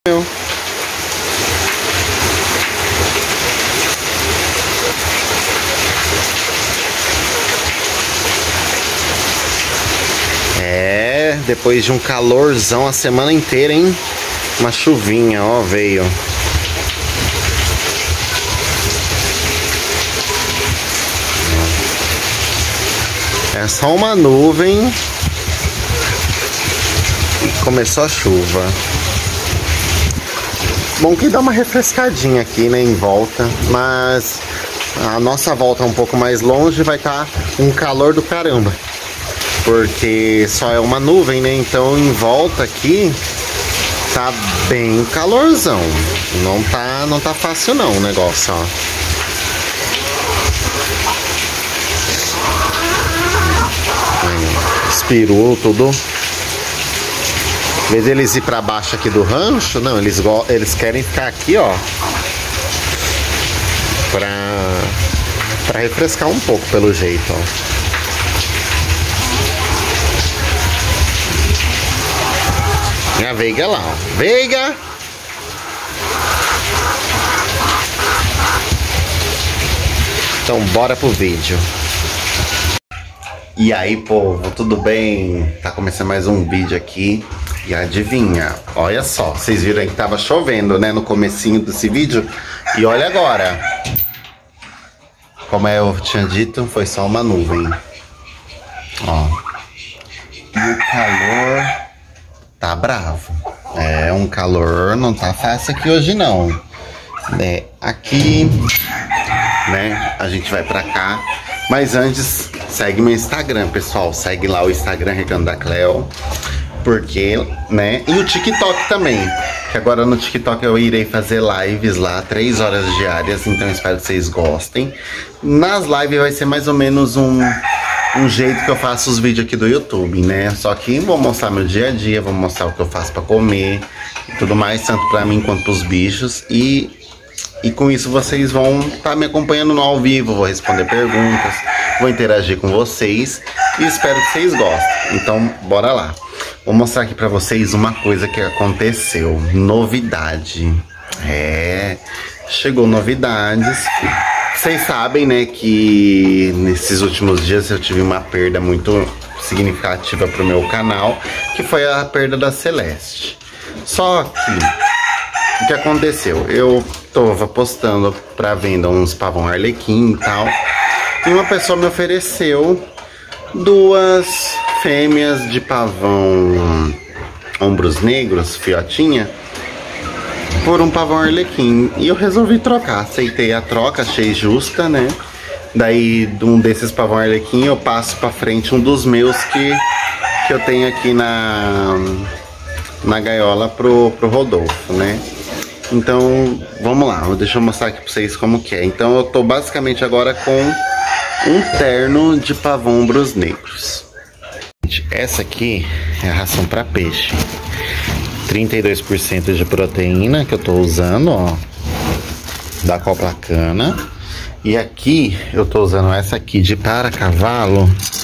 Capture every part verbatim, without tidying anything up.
É, depois de um calorzão a semana inteira, hein? Uma chuvinha, ó, veio. É só uma nuvem e começou a chuva. Bom que dá uma refrescadinha aqui, né, em volta, mas a nossa volta um pouco mais longe vai estar um calor do caramba, porque só é uma nuvem, né? Então em volta aqui tá bem calorzão. Não tá, não tá fácil não o negócio, ó. Espirou tudo. Em vez deles ir pra baixo aqui do rancho, não, eles, eles querem ficar aqui, ó, pra, pra refrescar um pouco, pelo jeito, ó. E a Veiga lá, ó. Veiga! Então bora pro vídeo. E aí, povo, tudo bem? Tá começando mais um vídeo aqui. E adivinha, olha só, vocês viram aí que tava chovendo, né, no comecinho desse vídeo. E olha agora. Como eu tinha dito, foi só uma nuvem. Ó. E o calor tá bravo. É, um calor não tá fácil aqui hoje não. É, aqui, né, a gente vai pra cá. Mas antes, segue meu Instagram, pessoal. Segue lá o Instagram Recanto da Cleo. Porque, né? E o TikTok também. Que agora no TikTok eu irei fazer lives lá, três horas diárias. Então espero que vocês gostem. Nas lives vai ser mais ou menos um, um jeito que eu faço os vídeos aqui do YouTube, né? Só que vou mostrar meu dia a dia, vou mostrar o que eu faço pra comer e tudo mais, tanto pra mim quanto pros bichos. E, e com isso vocês vão estar tá me acompanhando no ao vivo, vou responder perguntas, vou interagir com vocês e espero que vocês gostem. Então, bora lá. Vou mostrar aqui pra vocês uma coisa que aconteceu. Novidade. É, chegou novidades. Vocês sabem, né, que nesses últimos dias eu tive uma perda muito significativa pro meu canal, que foi a perda da Celeste. Só que, o que aconteceu? Eu tava postando pra venda uns pavão arlequim e tal, e uma pessoa me ofereceu duas fêmeas de pavão ombros negros, fiotinha, por um pavão arlequim. E eu resolvi trocar, aceitei a troca, achei justa, né? Daí, de um desses pavão arlequim, eu passo pra frente um dos meus que, que eu tenho aqui na, na gaiola pro, pro Rodolfo, né? Então, vamos lá, deixa eu mostrar aqui pra vocês como que é. Então, eu tô basicamente agora com um terno de pavão ombros negros. Essa aqui é a ração para peixe, trinta e dois por cento de proteína que eu tô usando, ó, da Coplacana. E aqui eu tô usando essa aqui de para cavalo,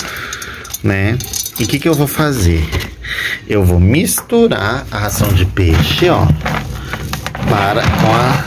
né? E o que que eu vou fazer? Eu vou misturar a ração de peixe, ó, para com a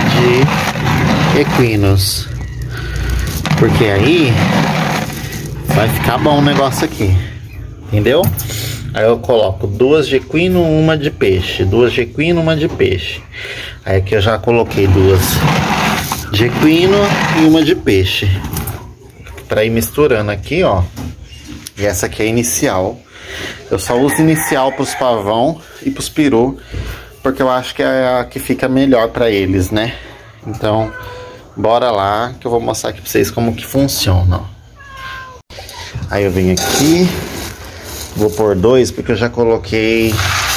de equinos, porque aí vai ficar bom o negócio aqui. Entendeu? Aí eu coloco duas de equino, uma de peixe. Duas de equino, uma de peixe. Aí aqui eu já coloquei duas de equino e uma de peixe. Pra ir misturando aqui, ó. E essa aqui é a inicial. Eu só uso inicial pros pavão e pros peru, porque eu acho que é a que fica melhor pra eles, né? Então, bora lá que eu vou mostrar aqui pra vocês como que funciona, ó. Aí eu venho aqui. Vou pôr dois, porque eu já coloquei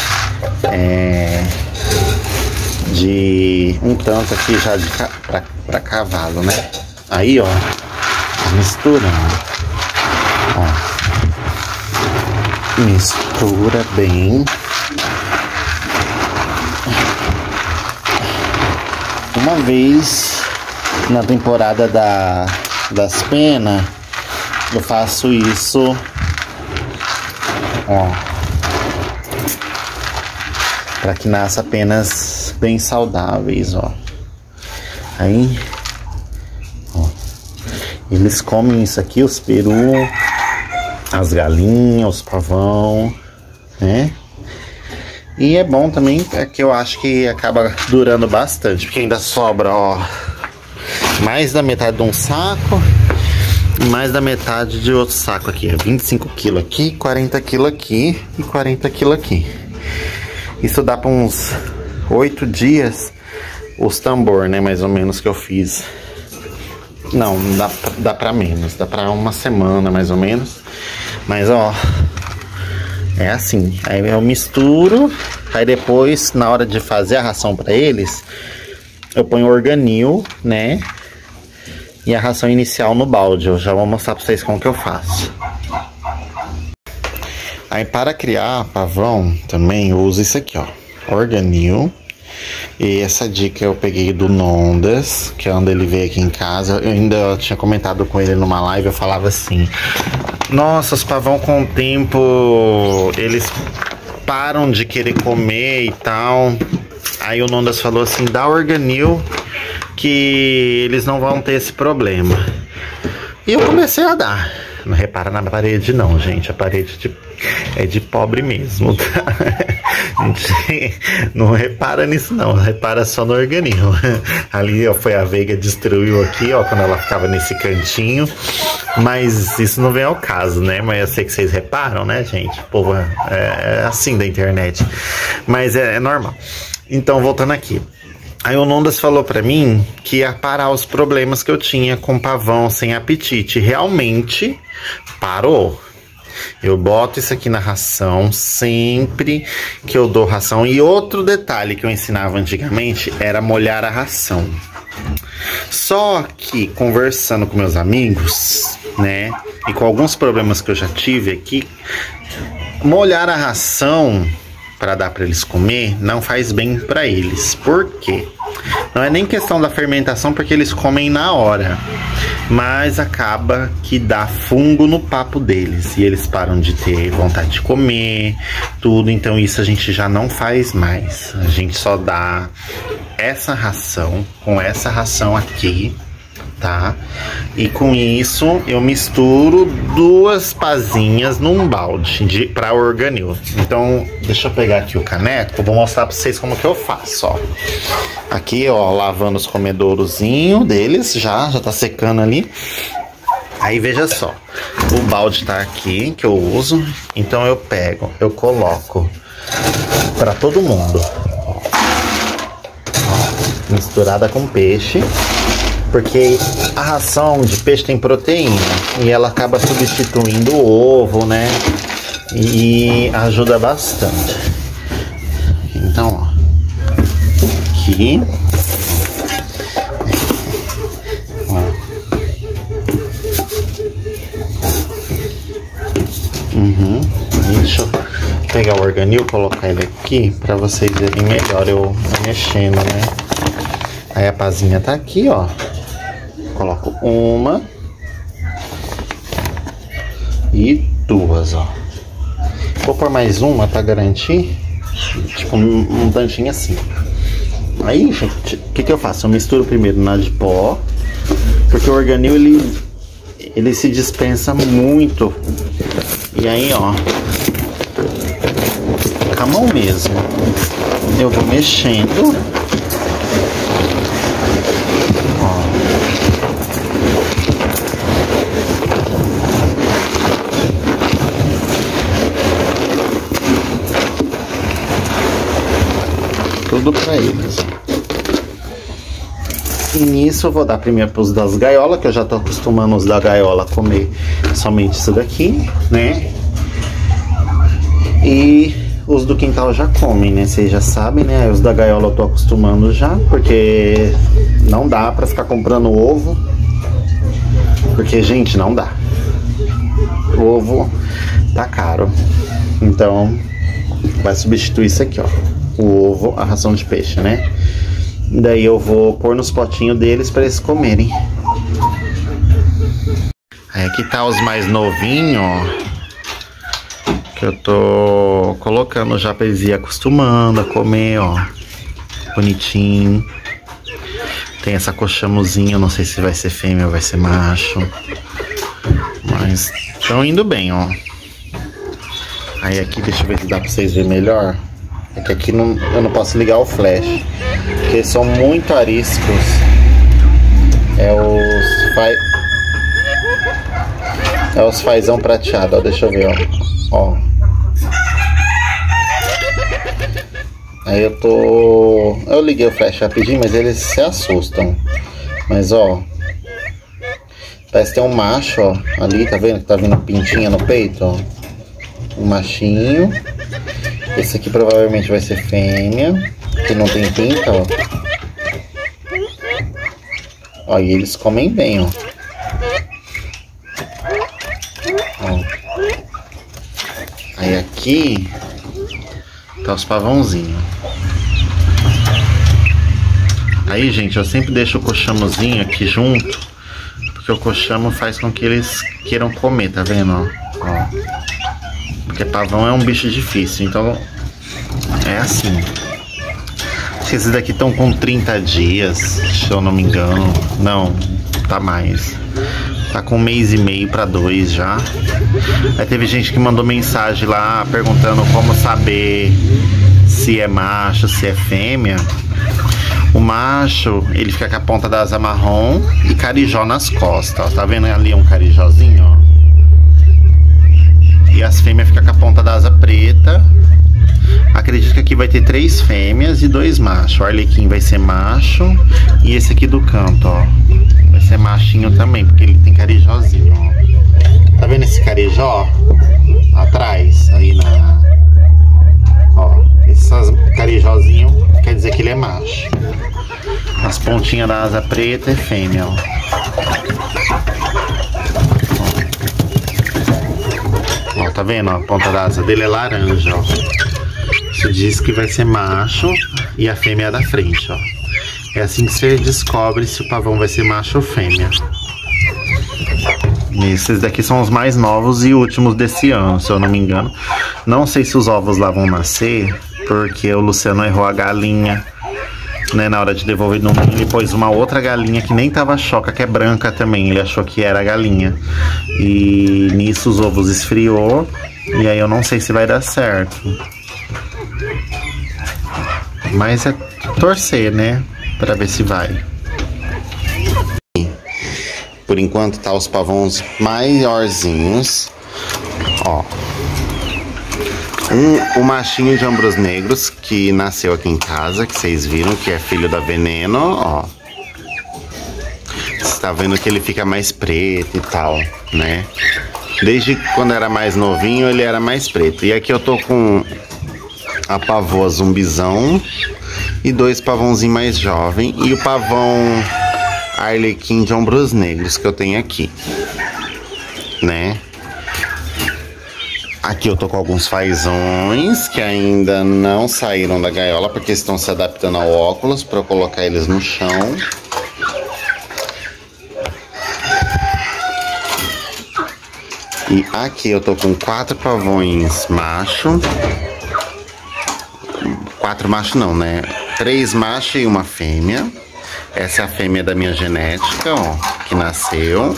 é, de um tanto aqui já de pra, pra cavalo, né? Aí, ó, misturando. Ó, mistura bem. Uma vez na temporada da, das penas, eu faço isso. Ó, para que nasça apenas bem saudáveis, ó. Aí, ó, eles comem isso aqui, os peru, as galinhas, os pavão, né? E é bom também, é que eu acho que acaba durando bastante, porque ainda sobra, ó, mais da metade de um saco e mais da metade de outro saco aqui. É vinte e cinco quilos aqui, quarenta quilos aqui e quarenta quilos aqui. Isso dá para uns oito dias os tambor, né? Mais ou menos que eu fiz. Não, dá, dá para menos, dá para uma semana mais ou menos. Mas ó, é assim, aí eu misturo, aí depois na hora de fazer a ração para eles, eu ponho organil, né? E a ração inicial no balde. Eu já vou mostrar para vocês como que eu faço. Aí para criar pavão também eu uso isso aqui, ó, organil. E essa dica eu peguei do Nondas, que é onde ele veio aqui em casa. Eu ainda tinha comentado com ele numa live, eu falava assim: nossa, os pavão com o tempo eles param de querer comer e tal. Aí o Nondas falou assim: dá organil que eles não vão ter esse problema. E eu comecei a dar. Não repara na parede não, gente. A parede de, é de pobre mesmo, tá? Gente, não repara nisso não. Repara só no organismo. Ali, ó, foi a Veiga destruiu aqui, ó, quando ela ficava nesse cantinho. Mas isso não vem ao caso, né? Mas eu sei que vocês reparam, né, gente? O povo é, é assim da internet. Mas é, é normal. Então, voltando aqui. Aí o Nondas falou pra mim que ia parar os problemas que eu tinha com pavão sem apetite. Realmente parou. Eu boto isso aqui na ração sempre que eu dou ração. E outro detalhe que eu ensinava antigamente era molhar a ração. Só que conversando com meus amigos, né, e com alguns problemas que eu já tive aqui, molhar a ração para dar para eles comer não faz bem para eles. Por quê? Não é nem questão da fermentação, porque eles comem na hora, mas acaba que dá fungo no papo deles e eles param de ter vontade de comer tudo. Então isso a gente já não faz mais. A gente só dá essa ração com essa ração aqui, tá? E com isso eu misturo duas pazinhas num balde de, pra organil. Então deixa eu pegar aqui o caneco, vou mostrar pra vocês como que eu faço, ó. Aqui, ó, lavando os comedourozinhos deles, já, já tá secando ali. Aí veja só, o balde tá aqui, que eu uso. Então eu pego, eu coloco pra todo mundo, ó, misturada com peixe. Porque a ração de peixe tem proteína e ela acaba substituindo o ovo, né? E ajuda bastante. Então, ó, aqui, ó. Uhum. Deixa eu pegar o organil, colocar ele aqui para vocês verem melhor eu mexendo, né? Aí a pazinha tá aqui, ó. Coloco uma e duas, ó. Vou pôr mais uma pra garantir. Tipo um, um tantinho assim. Aí, gente, o que que eu faço? Eu misturo primeiro na de pó, porque o organil ele, ele se dispensa muito. E aí, ó, com a mão mesmo, eu vou mexendo. Tudo pra eles. E nisso eu vou dar primeiro pros das gaiolas, que eu já tô acostumando os da gaiola a comer somente isso daqui, né? E os do quintal já comem, né? Vocês já sabem, né? Os da gaiola eu tô acostumando já, porque não dá pra ficar comprando ovo. Porque, gente, não dá. O ovo tá caro. Então, vai substituir isso aqui, ó. O ovo, a ração de peixe, né? Daí eu vou pôr nos potinhos deles para eles comerem. Aí aqui tá os mais novinhos, ó. Que eu tô colocando já pra eles ir acostumando a comer, ó. Bonitinho. Tem essa coxamuzinha, não sei se vai ser fêmea ou vai ser macho. Mas estão indo bem, ó. Aí aqui, deixa eu ver se dá pra vocês verem melhor. É que aqui não, eu não posso ligar o flash, porque eles são muito ariscos. É os faz... É os fazão prateado, ó. Deixa eu ver, ó. Ó. Aí eu tô... Eu liguei o flash rapidinho, mas eles se assustam. Mas, ó. Parece que tem um macho, ó. Ali, tá vendo? Que tá vindo pintinha no peito, ó. Um machinho. Esse aqui provavelmente vai ser fêmea, que não tem pinta, ó. Ó, e eles comem bem, ó. Ó. Aí aqui tá os pavãozinhos. Aí, gente, eu sempre deixo o coxamozinho aqui junto, porque o coxamo faz com que eles queiram comer, tá vendo, ó? Ó. Porque pavão é um bicho difícil, então é assim. Acho que esses daqui estão com trinta dias, se eu não me engano. Não, tá mais. Tá com um mês e meio pra dois já. Aí teve gente que mandou mensagem lá perguntando como saber se é macho, se é fêmea. O macho, ele fica com a ponta da asa marrom e carijó nas costas, ó. Tá vendo ali um carijózinho, ó? E as fêmeas ficam com a ponta da asa preta. Acredito que aqui vai ter três fêmeas e dois machos. O arlequim vai ser macho. E esse aqui do canto, ó, vai ser machinho também, porque ele tem carijózinho, ó. Tá vendo esse carijó? Atrás, aí na... Ó, esses carijózinhos quer dizer que ele é macho. As pontinhas da asa preta é fêmea, ó. Ó, tá vendo? Ó, a ponta da asa dele é laranja, ó. Isso diz que vai ser macho e a fêmea é da frente, ó. É assim que você descobre se o pavão vai ser macho ou fêmea. Esses daqui são os mais novos e últimos desse ano, se eu não me engano. Não sei se os ovos lá vão nascer, porque o Luciano errou a galinha, né, na hora de devolver no ninho. Ele pôs uma outra galinha que nem tava choca, que é branca também. Ele achou que era a galinha. E nisso os ovos esfriou. E aí eu não sei se vai dar certo. Mas é torcer, né? Pra ver se vai. Por enquanto tá os pavões maiorzinhos. Ó. Um, o machinho de ombros negros que nasceu aqui em casa, que vocês viram, que é filho da Veneno, ó. Você tá vendo que ele fica mais preto e tal, né? Desde quando era mais novinho, ele era mais preto. E aqui eu tô com a pavoa zumbizão e dois pavãozinhos mais jovens. E o pavão arlequim de ombros negros que eu tenho aqui, né? Aqui eu tô com alguns fazões que ainda não saíram da gaiola, porque estão se adaptando ao óculos para eu colocar eles no chão. E aqui eu tô com quatro pavões macho. Quatro machos não, né? Três machos e uma fêmea. Essa é a fêmea da minha genética, ó, que nasceu.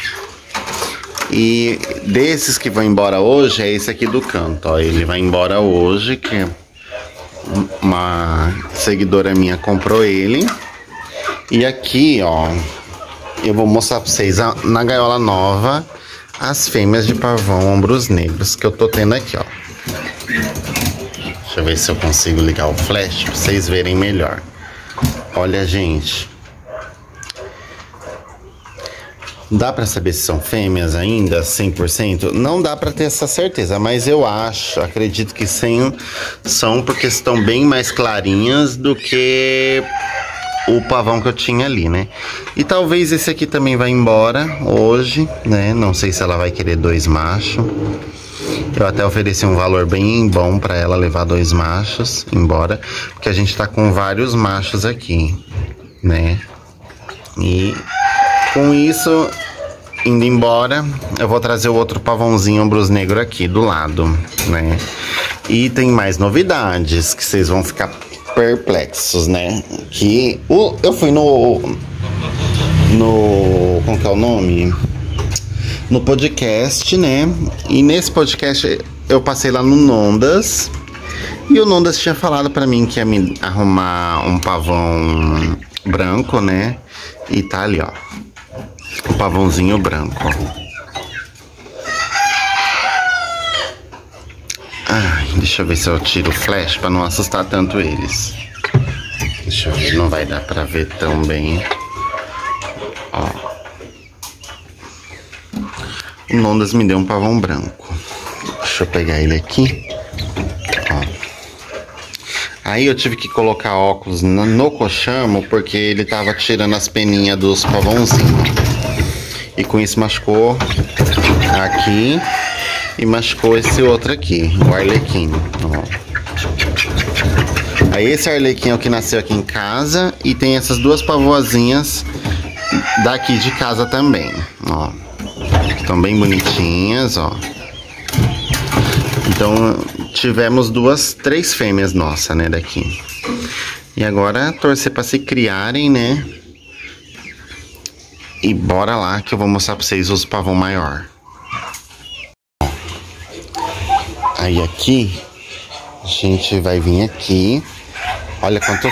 E desses que vão embora hoje, é esse aqui do canto, ó. Ele vai embora hoje, que uma seguidora minha comprou ele. E aqui, ó, eu vou mostrar pra vocês na gaiola nova as fêmeas de pavão ombros negros que eu tô tendo aqui, ó. Deixa eu ver se eu consigo ligar o flash pra vocês verem melhor. Olha, gente. Dá pra saber se são fêmeas ainda, cem por cento? Não dá pra ter essa certeza, mas eu acho, acredito que sim, são, porque estão bem mais clarinhas do que o pavão que eu tinha ali, né? E talvez esse aqui também vai embora hoje, né? Não sei se ela vai querer dois machos. Eu até ofereci um valor bem bom pra ela levar dois machos embora, porque a gente tá com vários machos aqui, né? E com isso indo embora, eu vou trazer o outro pavãozinho ombros negro aqui do lado, né? E tem mais novidades que vocês vão ficar perplexos, né? Que o, eu fui no... No... Como que é o nome? No podcast, né? E nesse podcast eu passei lá no Nondas. E o Nondas tinha falado pra mim que ia me arrumar um pavão branco, né? E tá ali, ó. O pavãozinho branco, ó. Ai, deixa eu ver se eu tiro o flash pra não assustar tanto eles. Deixa eu ver, não vai dar pra ver tão bem. Ó. O Nondas me deu um pavão branco. Deixa eu pegar ele aqui. Ó. Aí eu tive que colocar óculos no, no coxamo porque ele tava tirando as peninhas dos pavãozinhos. E com isso machucou aqui e machucou esse outro aqui, o Arlequim. Ó. Aí esse Arlequim é o que nasceu aqui em casa e tem essas duas pavoazinhas daqui de casa também, ó. Estão bem bonitinhas, ó. Então tivemos duas, três fêmeas nossa, né, daqui. E agora torcer para se criarem, né? E bora lá que eu vou mostrar pra vocês os pavão maior. Aí aqui, a gente vai vir aqui. Olha quanto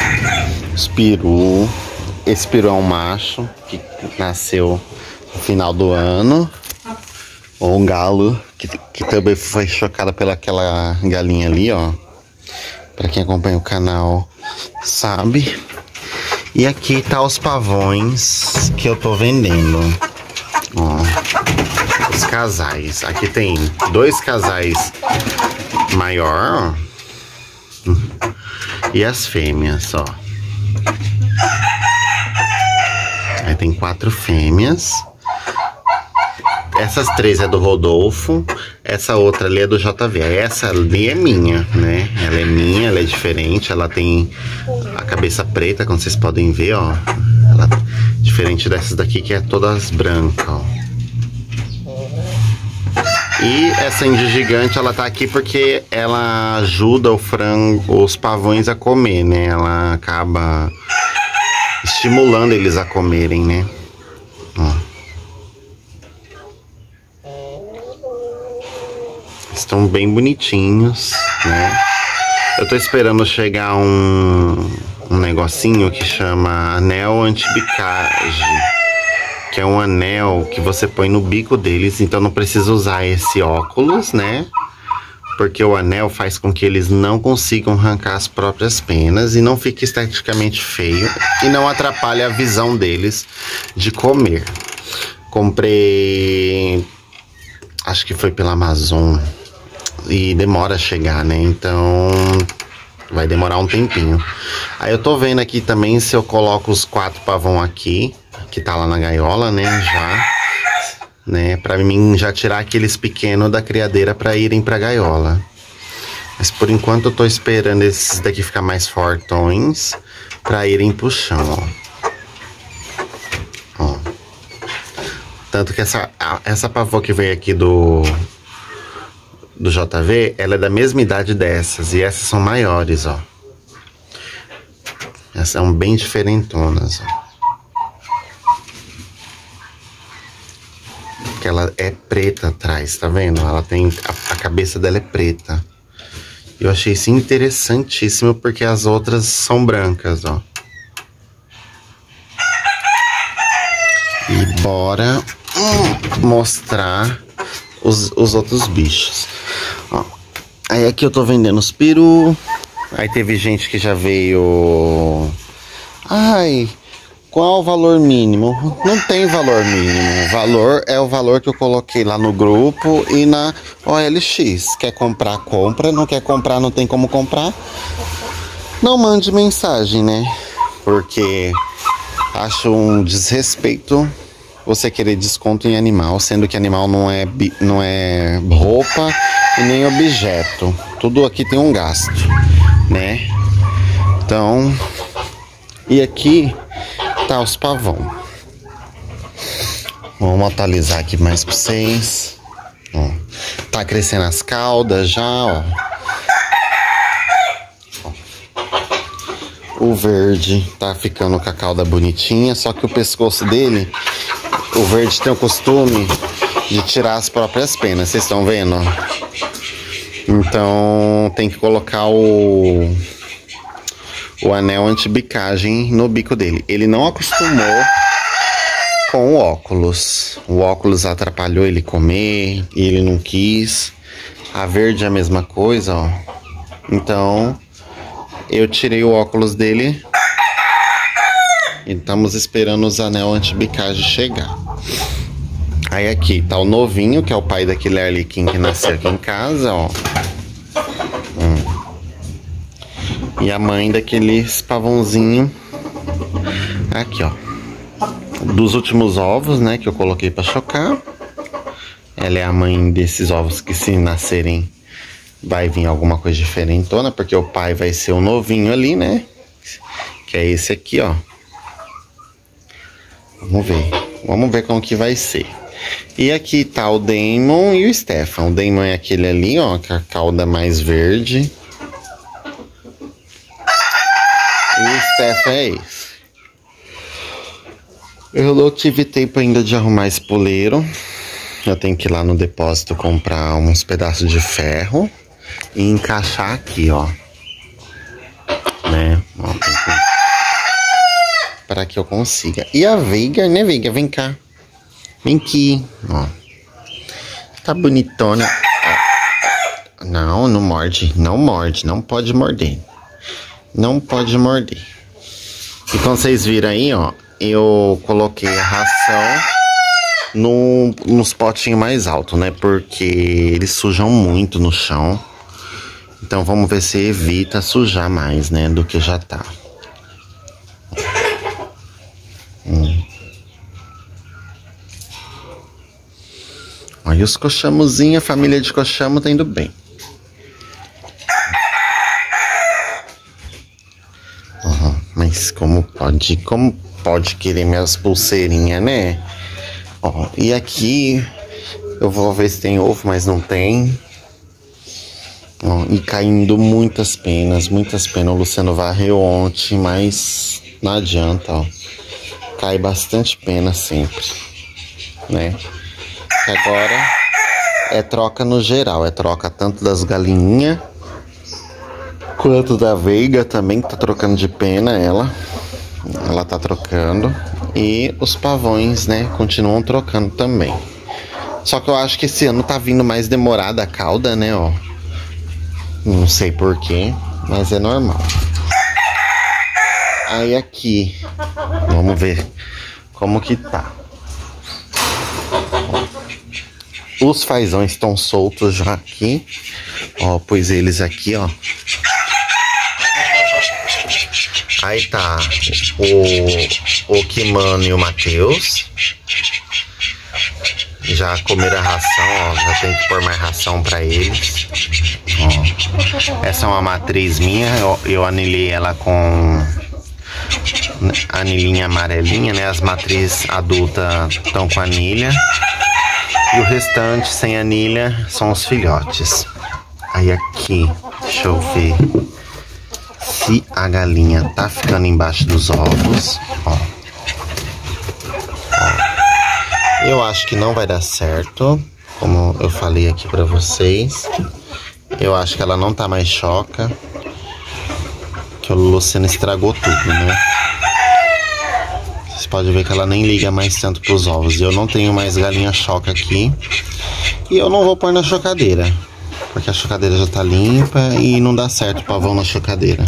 peru. Esse peru é um macho que nasceu no final do ano. Ou um galo, que, que também foi chocado pela aquela galinha ali, ó. Pra quem acompanha o canal sabe. E aqui tá os pavões que eu tô vendendo. Ó, os casais. Aqui tem dois casais maior, ó. E as fêmeas, ó. Aí tem quatro fêmeas. Essas três é do Rodolfo. Essa outra ali é do J V. Essa ali é minha, né? Ela é minha, ela é diferente. Ela tem a cabeça preta, como vocês podem ver, ó. Ela, diferente dessas daqui que é todas brancas, ó. E essa índia gigante, ela tá aqui porque ela ajuda o frango, os pavões a comer, né? Ela acaba estimulando eles a comerem, né? Ó. Estão bem bonitinhos, né? Eu tô esperando chegar um, um negocinho que chama anel antibicage, que é um anel que você põe no bico deles, então não precisa usar esse óculos, né? Porque o anel faz com que eles não consigam arrancar as próprias penas e não fique esteticamente feio e não atrapalhe a visão deles de comer. Comprei, acho que foi pela Amazon. E demora a chegar, né? Então vai demorar um tempinho. Aí eu tô vendo aqui também se eu coloco os quatro pavão aqui, que tá lá na gaiola, né? Já, né? Pra mim já tirar aqueles pequenos da criadeira pra irem pra gaiola. Mas por enquanto eu tô esperando esses daqui ficar mais fortões pra irem pro chão, ó. Ó. Tanto que essa, essa pavô que veio aqui do... do J V, ela é da mesma idade dessas. E essas são maiores, ó. Essas são bem diferentonas, ó. Porque ela é preta atrás, tá vendo? Ela tem... A, a cabeça dela é preta. Eu achei isso interessantíssimo porque as outras são brancas, ó. E bora hum, mostrar os, os outros bichos. Ó, aí aqui eu tô vendendo os peru. Aí teve gente que já veio... Ai, qual o valor mínimo? Não tem valor mínimo. O valor é o valor que eu coloquei lá no grupo e na O L X. Quer comprar, compra. Não quer comprar, não tem como comprar. Não mande mensagem, né? Porque acho um desrespeito você querer desconto em animal, sendo que animal não é, não é roupa e nem objeto. Tudo aqui tem um gasto, né? Então, e aqui tá os pavão. Vamos atualizar aqui mais pra vocês. Ó, tá crescendo as caudas já, ó. O verde tá ficando com a cauda bonitinha, só que o pescoço dele, o verde tem o costume de tirar as próprias penas, vocês estão vendo? Então tem que colocar o, o anel antibicagem no bico dele. Ele não acostumou com o óculos. O óculos atrapalhou ele comer, e ele não quis. A verde é a mesma coisa, ó. Então eu tirei o óculos dele e estamos esperando os anel antibicagem chegar. Aí aqui tá o novinho, que é o pai daquele Arlequim que nasceu aqui em casa, ó. Hum. E a mãe daqueles pavãozinho aqui, ó. Dos últimos ovos, né, que eu coloquei pra chocar. Ela é a mãe desses ovos que, se nascerem, vai vir alguma coisa diferentona, porque o pai vai ser o novinho ali, né? Que é esse aqui, ó. Vamos ver. Vamos ver como que vai ser. E aqui tá o Damon e o Stefan. O Damon é aquele ali, ó, com a cauda mais verde. E o Stefan é esse. Eu não tive tempo ainda de arrumar esse poleiro. Eu tenho que ir lá no depósito comprar uns pedaços de ferro e encaixar aqui, ó. Né? Ó, tem que... para que eu consiga. E a Veiga, né, Veiga? Vem cá. Vem aqui, ó. Tá bonitona. Ó. Não, não morde. Não morde. Não pode morder. Não pode morder. E como vocês viram aí, ó, eu coloquei a ração no, nos potinhos mais altos, né? Porque eles sujam muito no chão. Então vamos ver se evita sujar mais, né? Do que já tá. Hum. Aí os cochamozinhos, a família de cochamo tá indo bem. Uhum. Mas como pode, como pode querer minhas pulseirinhas, né? Ó, e aqui eu vou ver se tem ovo, mas não tem. Ó, e caindo muitas penas, muitas penas. O Luciano varreu ontem, mas não adianta, ó. Cai bastante pena sempre, né? Agora é troca no geral, é troca tanto das galinhas quanto da Veiga também, que tá trocando de pena ela. Ela tá trocando. E os pavões, né, continuam trocando também. Só que eu acho que esse ano tá vindo mais demorada a cauda, né, ó. Não sei porquê, mas é normal. Aí aqui, vamos ver como que tá. Os fazões estão soltos já aqui. Ó, pus eles aqui, ó. Aí tá o, o Kimano e o Matheus. Já comeram a ração, ó. Já tem que pôr mais ração pra eles. Ó. Essa é uma matriz minha. Eu, eu anilhei ela com anilhinha amarelinha, né? As matrizes adultas estão com anilha. E o restante sem anilha são os filhotes. Aí aqui, deixa eu ver se a galinha tá ficando embaixo dos ovos. Ó. Ó. Eu acho que não vai dar certo, como eu falei aqui pra vocês. Eu acho que ela não tá mais choca, que o Luciano estragou tudo, né? Vocês podem ver que ela nem liga mais tanto pros ovos. Eu não tenho mais galinha choca aqui. E eu não vou pôr na chocadeira, porque a chocadeira já tá limpa e não dá certo o pavão na chocadeira.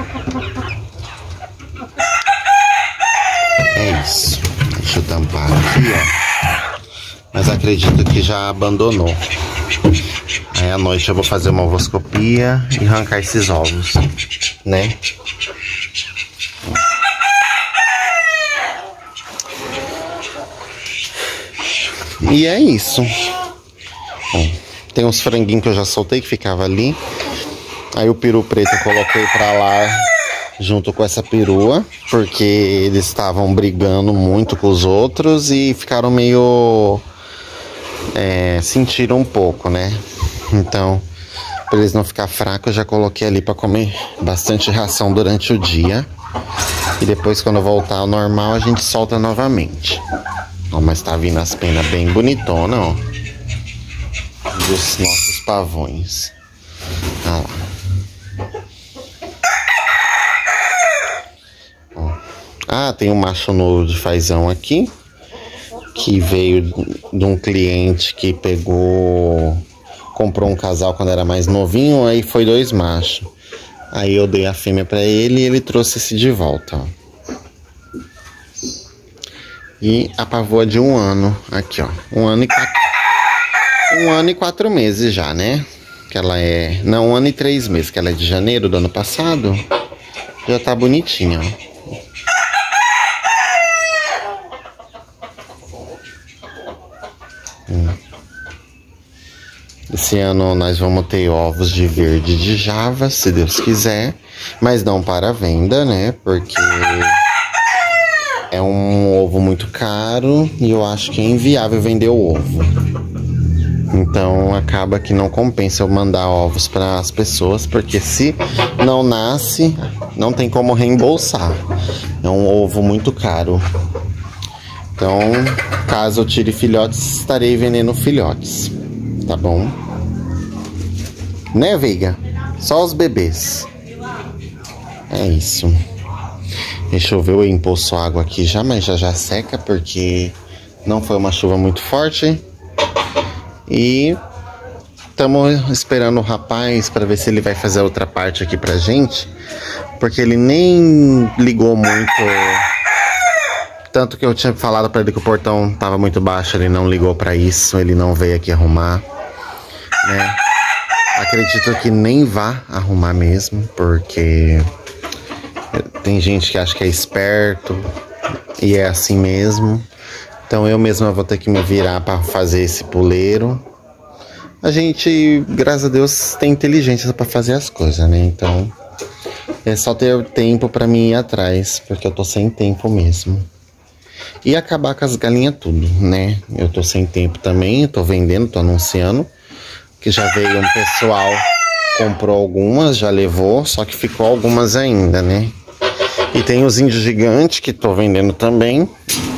É isso. Deixa eu tampar aqui, ó. Mas acredito que já abandonou. Aí à noite eu vou fazer uma ovoscopia e arrancar esses ovos, né? E é isso. Bom, tem uns franguinhos que eu já soltei que ficava ali. Aí o peru preto eu coloquei pra lá junto com essa perua, porque eles estavam brigando muito com os outros e ficaram meio... É, sentiram um pouco, né? Então, para eles não ficar fracos, eu já coloquei ali para comer bastante ração durante o dia. E depois, quando voltar ao normal, a gente solta novamente. Ó, mas tá vindo as penas bem bonitonas, ó. Dos nossos pavões. Olha lá. Ó. Ah, tem um macho novo de fazão aqui. Que veio de um cliente que pegou... Comprou um casal quando era mais novinho, aí foi dois machos. Aí eu dei a fêmea pra ele e ele trouxe esse de volta, ó. E a pavoa de um ano, aqui, ó. Um ano e quatro... Um ano e quatro meses já, né? Que ela é... Não, um ano e três meses, que ela é de janeiro do ano passado. Já tá bonitinha, ó. Esse ano nós vamos ter ovos de verde de Java, se Deus quiser. Mas não para venda, né? Porque é um ovo muito caro e eu acho que é inviável vender o ovo. Então acaba que não compensa eu mandar ovos para as pessoas, porque se não nasce, não tem como reembolsar. É um ovo muito caro. Então, caso eu tire filhotes, estarei vendendo filhotes. Tá bom? Né, Veiga? Só os bebês. É isso. Deixa eu ver, eu impulso água aqui já, mas já já seca, porque não foi uma chuva muito forte. E estamos esperando o rapaz para ver se ele vai fazer a outra parte aqui pra gente, porque ele nem ligou muito. Tanto que eu tinha falado para ele que o portão tava muito baixo, ele não ligou para isso, ele não veio aqui arrumar, né? Acredito que nem vá arrumar mesmo, porque tem gente que acha que é esperto e é assim mesmo. Então eu mesma vou ter que me virar para fazer esse puleiro. A gente, graças a Deus, tem inteligência para fazer as coisas, né? Então é só ter tempo para mim ir atrás, porque eu tô sem tempo mesmo. E acabar com as galinhas tudo, né? Eu tô sem tempo também, tô vendendo, tô anunciando. Que já veio um pessoal, comprou algumas, já levou, só que ficou algumas ainda, né? E tem os índios gigantes que tô vendendo também.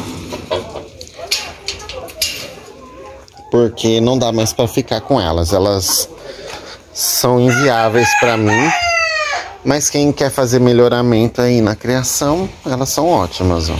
Porque não dá mais pra ficar com elas, elas são inviáveis pra mim. Mas quem quer fazer melhoramento aí na criação, elas são ótimas, ó.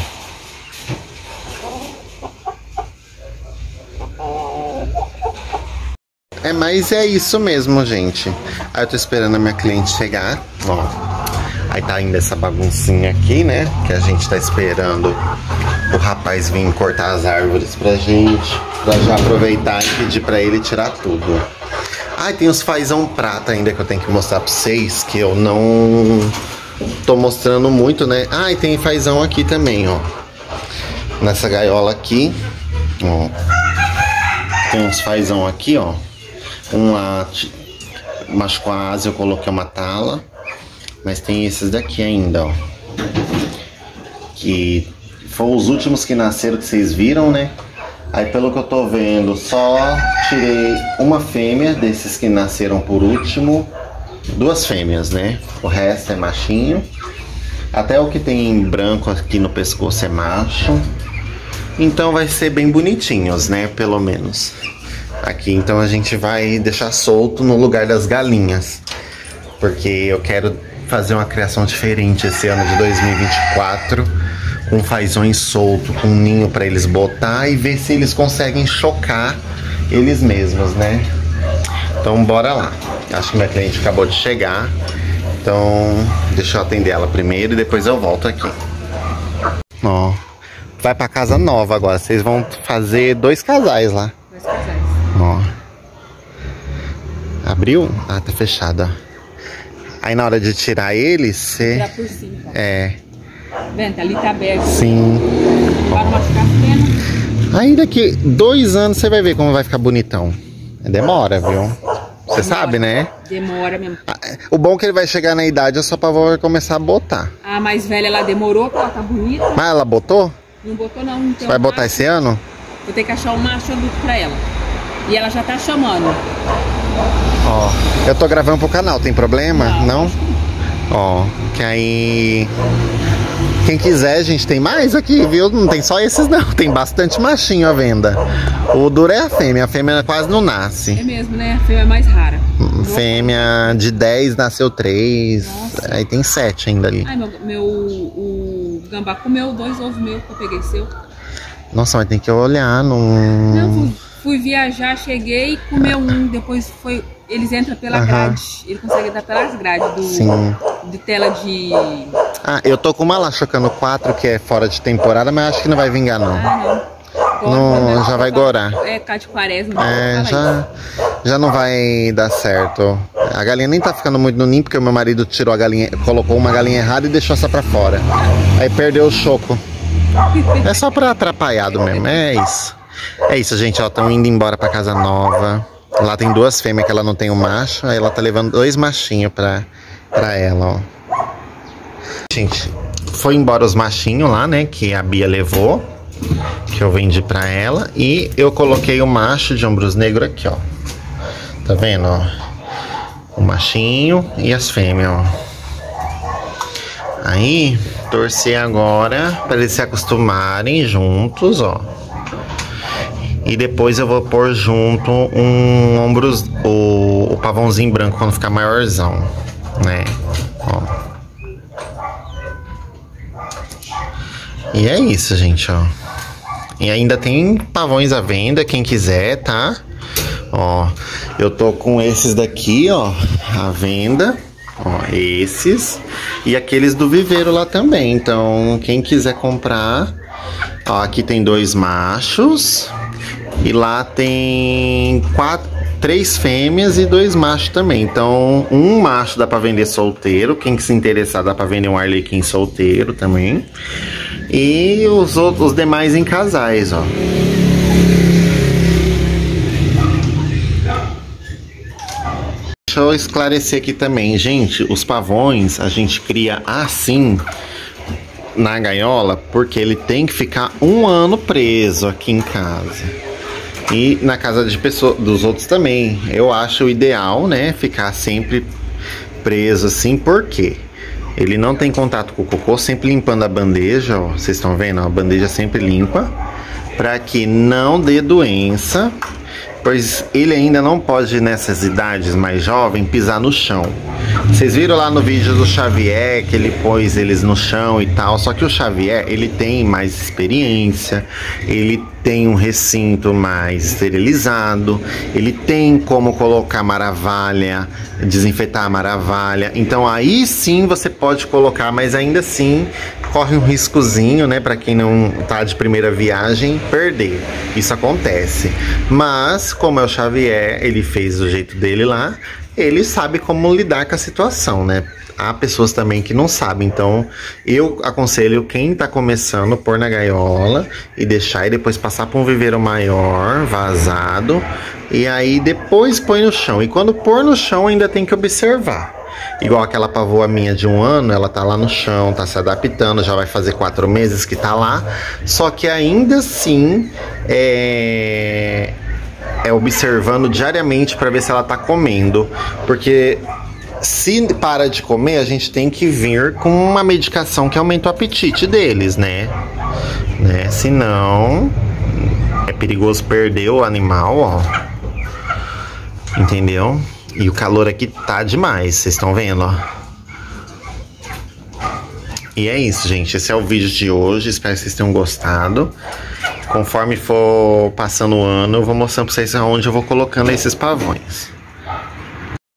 É, mas é isso mesmo, gente. Aí eu tô esperando a minha cliente chegar, ó. Aí tá ainda essa baguncinha aqui, né? Que a gente tá esperando o rapaz vir cortar as árvores pra gente, pra já aproveitar e pedir pra ele tirar tudo. Ah, tem os fazão prata ainda que eu tenho que mostrar pra vocês, que eu não tô mostrando muito, né? Ah, e tem fazão aqui também, ó. Nessa gaiola aqui, ó. Tem uns fazão aqui, ó. Uma macho com a asa eu coloquei uma tala, mas tem esses daqui ainda, ó, que foram os últimos que nasceram, que vocês viram, né? Aí pelo que eu tô vendo, só tirei uma fêmea desses que nasceram por último, duas fêmeas, né? O resto é machinho. Até o que tem branco aqui no pescoço é macho. Então vai ser bem bonitinhos, né? Pelo menos. Aqui então a gente vai deixar solto no lugar das galinhas, porque eu quero fazer uma criação diferente esse ano de dois mil e vinte e quatro, com fazões solto, com um ninho para eles botar e ver se eles conseguem chocar eles mesmos, né? Então bora lá. Acho que minha cliente acabou de chegar, então deixa eu atender ela primeiro e depois eu volto aqui. Ó, vai pra casa nova agora, vocês vão fazer dois casais lá. Dois casais. Ó. Abriu? Ah, tá fechada. Aí na hora de tirar eles, você... Tirar por cima. É. Venta, ali tá aberto. Sim. Para machucar as penas. Aí daqui dois anos você vai ver como vai ficar bonitão. Demora, viu? Você sabe, né? Demora mesmo. O bom é que ele vai chegar na idade, a sua pavó vai começar a botar. A mais velha, ela demorou, porque ela tá bonita. Mas ela botou? Não botou não. Não Você vai um botar macho. esse ano? Vou ter que achar um macho adulto pra ela. E ela já tá chamando. Ó, eu tô gravando pro canal, tem problema? Não? Não? Ó, que aí... Quem quiser, gente, tem mais aqui, viu? Não tem só esses não, tem bastante machinho à venda. O duro é a fêmea, a fêmea quase não nasce. É mesmo, né? A fêmea é mais rara. Fêmea de dez nasceu três, Nossa. Aí tem sete ainda ali. Ai, meu, meu o gambá comeu dois ovos meus que eu peguei seu. Nossa, mas tem que olhar no... Não, fui, fui viajar, cheguei e comeu um, depois foi... Eles entram pela Aham. grade, ele consegue entrar pelas grades do, Sim. de tela de... Ah, eu tô com uma lá chocando quatro, que é fora de temporada, mas acho que não vai vingar não. Ah, não. Não, Gosta, né? já vai gorar. É, cá de quaresma. É, fala já, já não vai dar certo. A galinha nem tá ficando muito no ninho, porque o meu marido tirou a galinha, colocou uma galinha errada e deixou essa pra fora. Aí perdeu o choco. É só pra atrapalhado mesmo, é isso. É isso, gente, ó, estão indo embora pra casa nova. Lá tem duas fêmeas que ela não tem um macho, aí ela tá levando dois machinhos pra, pra ela, ó. Gente, foi embora os machinhos lá, né, que a Bia levou, que eu vendi pra ela, e eu coloquei o macho de ombros negros aqui, ó. Tá vendo, ó? O machinho e as fêmeas, ó. Aí, torcer agora pra eles se acostumarem juntos, ó. E depois eu vou pôr junto um ombros, o, o pavãozinho branco quando ficar maiorzão, né? Ó. E é isso, gente, ó. E ainda tem pavões à venda, quem quiser, tá? Ó, eu tô com esses daqui, ó, à venda. Ó, esses. E aqueles do viveiro lá também. Então, quem quiser comprar... Ó, aqui tem dois machos. E lá tem quatro, três fêmeas e dois machos também. Então, um macho dá pra vender solteiro. Quem se interessar dá pra vender um arlequim solteiro também. E os, outros, os demais em casais, ó. Deixa eu esclarecer aqui também, gente. Os pavões a gente cria assim na gaiola porque ele tem que ficar um ano preso aqui em casa. E na casa de pessoa, dos outros também. Eu acho o ideal, né? Ficar sempre preso assim, porque ele não tem contato com o cocô, sempre limpando a bandeja, ó. Vocês estão vendo? A bandeja sempre limpa, para que não dê doença, pois ele ainda não pode, nessas idades mais jovens, pisar no chão. Vocês viram lá no vídeo do Xavier que ele pôs eles no chão e tal, só que o Xavier, ele tem mais experiência, ele tem um recinto mais esterilizado, ele tem como colocar maravalha, desinfetar a maravalha, então aí sim você pode colocar, mas ainda assim corre um riscozinho, né, para quem não tá de primeira viagem, perder. Isso acontece. Mas como é o Xavier, ele fez do jeito dele lá, ele sabe como lidar com a situação, né? Há pessoas também que não sabem, então eu aconselho quem tá começando pôr na gaiola e deixar e depois passar para um viveiro maior, vazado, e aí depois põe no chão. E quando pôr no chão ainda tem que observar. Igual aquela pavoa minha de um ano, ela tá lá no chão, tá se adaptando, já vai fazer quatro meses que tá lá, só que ainda assim é... é observando diariamente para ver se ela tá comendo, porque se para de comer, a gente tem que vir com uma medicação que aumenta o apetite deles, né? né? Senão é perigoso perder o animal, ó. Entendeu? E o calor aqui tá demais, vocês estão vendo, ó. E é isso, gente. Esse é o vídeo de hoje. Espero que vocês tenham gostado. Conforme for passando o ano, eu vou mostrando pra vocês onde eu vou colocando esses pavões.